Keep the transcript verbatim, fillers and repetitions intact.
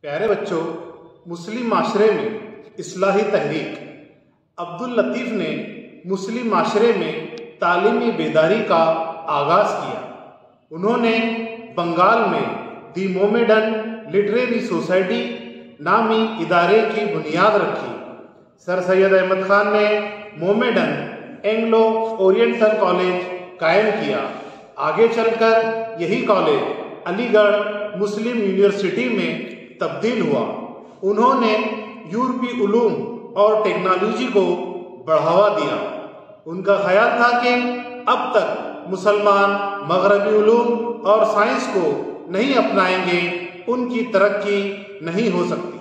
प्यारे बच्चों, मुस्लिम माशरे में इस्लाही तहरीक। अब्दुल लतीफ़ ने मुस्लिम माशरे में तालीमी बेदारी का आगाज़ किया। उन्होंने बंगाल में दी मोमेडन लिटरेरी सोसाइटी नामी इदारे की बुनियाद रखी। सर सैयद अहमद खान ने मोमेडन एंग्लो ओरिएंटल कॉलेज कायम किया। आगे चलकर यही कॉलेज अलीगढ़ मुस्लिम यूनिवर्सिटी में तब्दील हुआ। उन्होंने यूरोपीय उलूम और टेक्नोलॉजी को बढ़ावा दिया। उनका ख्याल था कि अब तक मुसलमान मगरबी उलूम और साइंस को नहीं अपनाएंगे, उनकी तरक्की नहीं हो सकती।